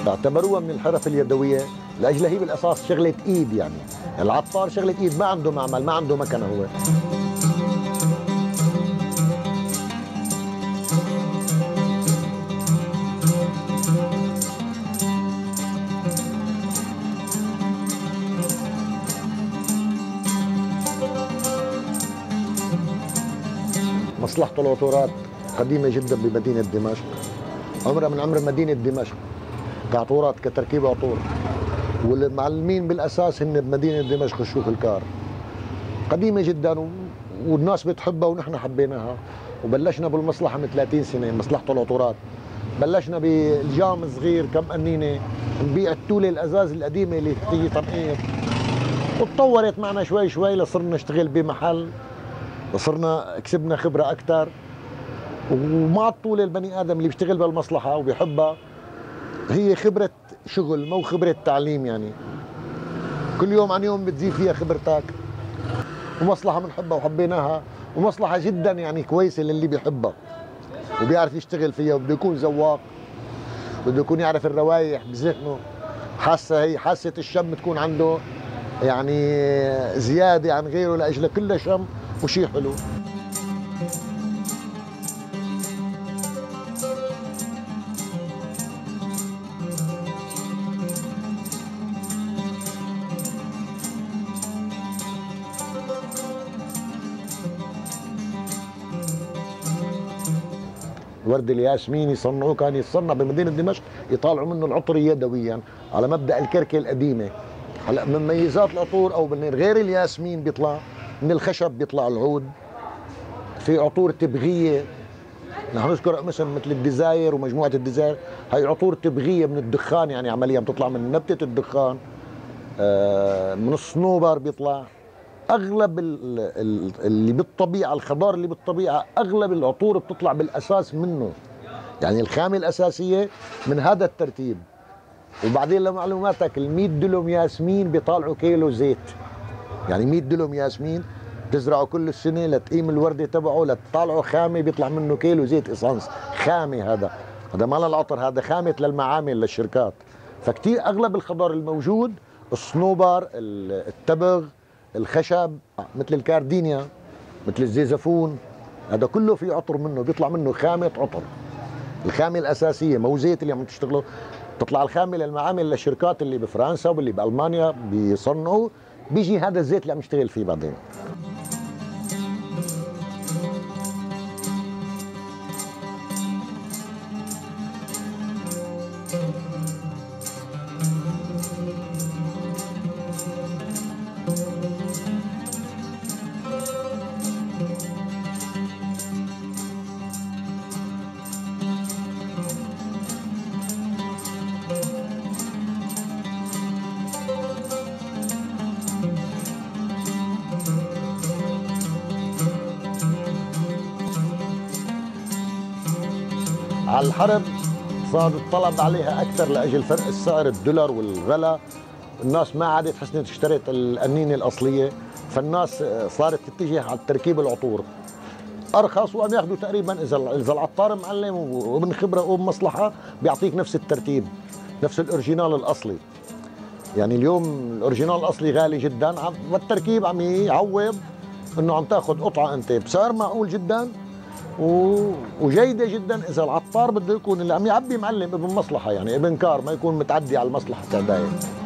اعتبروها من الحرف اليدويه لاجل هي بالاساس شغله ايد يعني العطار شغله ايد، ما عنده معمل، ما عنده مكنه هو. مصلحة العطورات قديمة جدا بمدينة دمشق، عمرها من عمر مدينة دمشق كعطورات كتركيب عطور، والمعلمين بالأساس هن بمدينة دمشق الشيوخ الكار، قديمة جدا والناس بتحبها ونحن حبيناها. وبلشنا بالمصلحة من 30 سنة، مصلحة العطورات بلشنا بالجام صغير كم قنينة نبيع التولة الأزاز القديمة اللي تيجي تنقيط، وتطورت معنا شوي شوي لصرنا نشتغل بمحل، صرنا كسبنا خبرة أكثر. ومع الطول البني آدم اللي بيشتغل بالمصلحة وبيحبها هي خبرة شغل مو خبرة تعليم، يعني كل يوم عن يوم بتزيد فيها خبرتك. ومصلحة بنحبها وحبيناها، ومصلحة جدا يعني كويسة للي بيحبها وبيعرف يشتغل فيها، وبده يكون ذواق، بده يكون يعرف الروايح بذهنه، حاسة الشم تكون عنده يعني زيادة عن غيره لأجل كل شم وشي حلو. ورد الياسمين يصنعوه، كان يتصنع بمدينة دمشق، يطالعوا منه العطر يدويا يعني على مبدأ الكركة القديمة. هلا من مميزات العطور او من غير الياسمين بيطلع من الخشب، بيطلع العود، في عطور تبغية، نحن نذكر مثلا مثل الديزاير ومجموعة الديزاير، هي عطور تبغية من الدخان، يعني عمليا بتطلع من نبتة الدخان، من الصنوبر بيطلع. اغلب اللي بالطبيعه، الخضار اللي بالطبيعه اغلب العطور بتطلع بالاساس منه، يعني الخامه الاساسيه من هذا الترتيب. وبعدين لمعلوماتك ال 100 دلم ياسمين بيطالعوا كيلو زيت، يعني 100 دلم ياسمين بتزرعوا كل السنه لتقيم الورده تبعه لتطالعوا خامه بيطلع منه كيلو زيت اسانس خامه. هذا مال العطر، هذا خامه للمعامل للشركات. فكتير اغلب الخضار الموجود الصنوبر، التبغ، الخشب مثل الكاردينيا، مثل الزيزفون، هذا كله في عطر منه، بيطلع منه خامة عطر. الخامة الأساسية مو زيت اللي عم تشتغله، تطلع الخامة للمعامل للشركات اللي بفرنسا واللي بألمانيا بيصنعوا، بيجي هذا الزيت اللي عم يشتغل فيه بعدين. على الحرب صار الطلب عليها اكثر لاجل فرق السعر، الدولار والغلا، الناس ما عادت حسنت اشترت القنينه الاصليه، فالناس صارت تتجه على تركيب العطور ارخص، وعم ياخذوا تقريبا اذا العطار معلم ومن خبره وبمصلحه بيعطيك نفس الترتيب، نفس الاورجينال الاصلي. يعني اليوم الاورجينال الاصلي غالي جدا، والتركيب عم يعوض انه عم تاخذ قطعه انت بسعر معقول جدا وجيده جدا. اذا العطار بده يكون اللي عم يعبي معلم ابن مصلحه، يعني ابن كار، ما يكون متعدي على المصلحه تبعه.